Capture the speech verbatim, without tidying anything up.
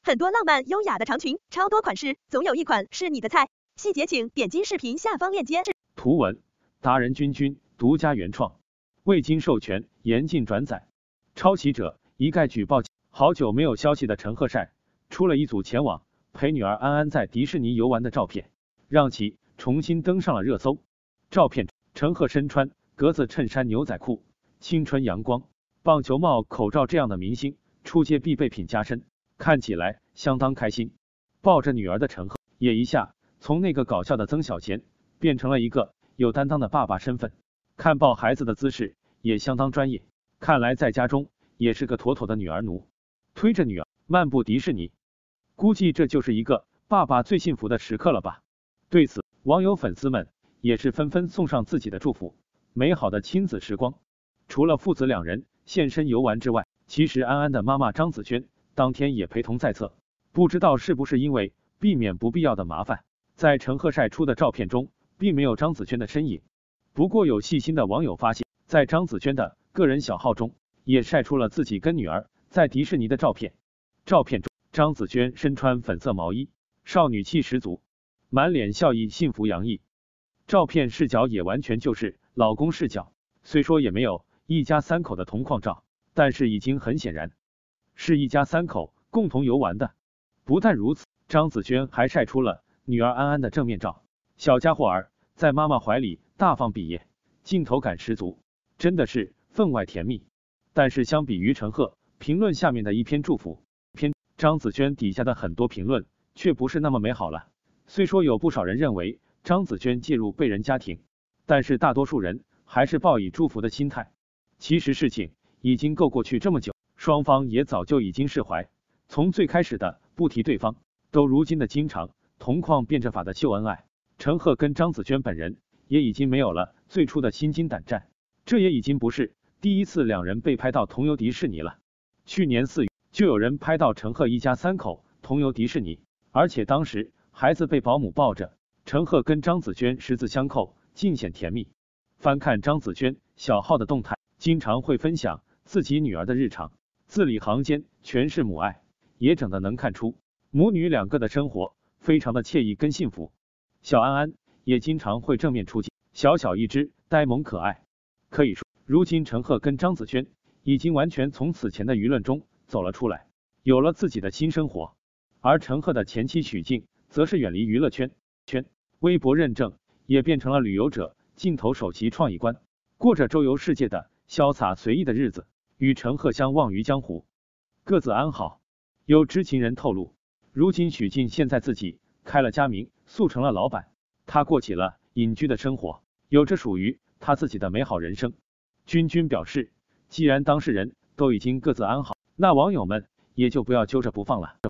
很多浪漫优雅的长裙，超多款式，总有一款是你的菜。细节请点击视频下方链接。 图文达人君君独家原创，未经授权严禁转载。抄袭者一概举报。好久没有消息的陈赫晒出了一组前往陪女儿安安在迪士尼游玩的照片，让其重新登上了热搜。照片陈赫身穿格子衬衫、牛仔裤，青春阳光，棒球帽、口罩这样的明星出街必备品加身，看起来相当开心。抱着女儿的陈赫也一下从那个搞笑的曾小贤变成了一个有担当的爸爸身份，看抱孩子的姿势也相当专业，看来在家中也是个妥妥的女儿奴，推着女儿漫步迪士尼，估计这就是一个爸爸最幸福的时刻了吧。对此，网友粉丝们也是纷纷送上自己的祝福，美好的亲子时光。除了父子两人现身游玩之外，其实安安的妈妈张子娟当天也陪同在侧，不知道是不是因为避免不必要的麻烦，在陈赫晒出的照片中并没有张子娟的身影。不过有细心的网友发现，在张子娟的个人小号中也晒出了自己跟女儿在迪士尼的照片。照片中，张子娟身穿粉色毛衣，少女气十足，满脸笑意，幸福洋溢。照片视角也完全就是老公视角，虽说也没有一家三口的同框照，但是已经很显然是一家三口共同游玩的。不但如此，张子娟还晒出了女儿安安的正面照，小家伙儿在妈妈怀里大放笔业，镜头感十足，真的是分外甜蜜。但是相比于陈赫评论下面的一篇祝福篇，张子娟底下的很多评论却不是那么美好了。虽说有不少人认为张子娟介入被人家庭，但是大多数人还是抱以祝福的心态。其实事情已经够过去这么久，双方也早就已经释怀，从最开始的不提对方，都如今的经常同框变着法的秀恩爱。陈赫跟张子娟本人也已经没有了最初的心惊胆战，这也已经不是第一次两人被拍到同游迪士尼了。去年四月就有人拍到陈赫一家三口同游迪士尼，而且当时孩子被保姆抱着，陈赫跟张子娟十指相扣，尽显甜蜜。翻看张子娟小号的动态，经常会分享自己女儿的日常，字里行间全是母爱，也整的能看出母女两个的生活非常的惬意跟幸福。小安安也经常会正面出镜，小小一只，呆萌可爱。可以说，如今陈赫跟张子娟已经完全从此前的舆论中走了出来，有了自己的新生活。而陈赫的前妻许婧则是远离娱乐圈，圈微博认证也变成了旅游者镜头首席创意官，过着周游世界的潇洒随意的日子，与陈赫相忘于江湖，各自安好。有知情人透露，如今许婧现在自己开了家民宿，成了老板，他过起了隐居的生活，有着属于他自己的美好人生。君君表示，既然当事人都已经各自安好，那网友们也就不要揪着不放了。